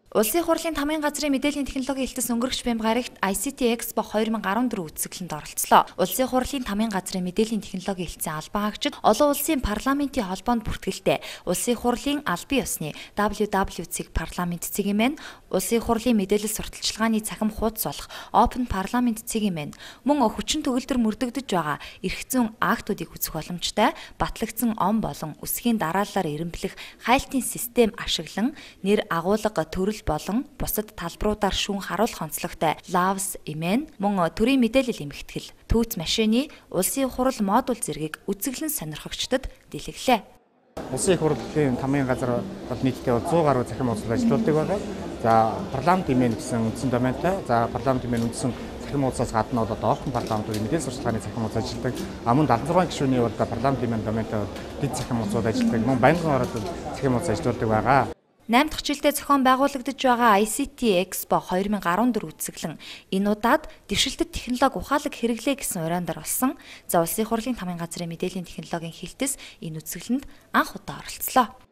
Улсын хурлын тамгын газрын мэдээллийн технологийн хэлтэс өнгөрөгч бямб гарагт IST-Экспо 2014 үзэсгэлэнд оролцлоо. Улсын хурлын тамгын газрын мэдээллийн технологийн хэлтсийн албан хаагчид олон улсын парламентийн холбоонд бүртгэлтэй улсын хурлын албан ёсны WW парламент цэгийн мэн, улсын хурлын мэдээлэл сурталчилгааны цахим хуудас болох Open парламент цэгийн мэн мөн хүчин төгөлдөр мөрдөгдөж байгаа эрх зүйн актуудыг үзэх боломжтой батлагдсан он болон үсгийн дараалалаар эренблэх хайлтын систем ашиглан нэр агуулга төрөл болон бусад талбаруудаар шүүн харуулах онцлогтой лавс имэн мөн төрийн мэдээлэл эмхтгэл түүц машины улсын хурал модуль зэргийг үзэглэн сонирхогчдод дэлгэглээ. Улсын хурлын тамгын газар нийтдээ 100 гаруй захим хуудас ажилладаг байгаа. За парламент имэн гэсэн үндсэн доментой. За парламент имэн үндсэн захим хуудасаас гадна бол Open парламентын мэдээлэл сурталчилгааны захим хуудас ажилладаг. Мөн 76 гишүүний бол парламент имэн доментой дэд захим хуудасууд ажилладаг. Мөн байнгын ороод захим хуудас ажилладаг байгаа. 8 дахь жилдээ зохион байгуулагдаж байгаа IST-Экспо 2014 үзэсгэлэн энэ удаад дэвшилтэт технологи ухаалаг хэрэглээ гэсэн урайнаар болсон. За улсын хурлын тамгын газрын мэдээллийн технологийн хэлтэс энэ үзэсгэлэнд анх удаа оролцлоо.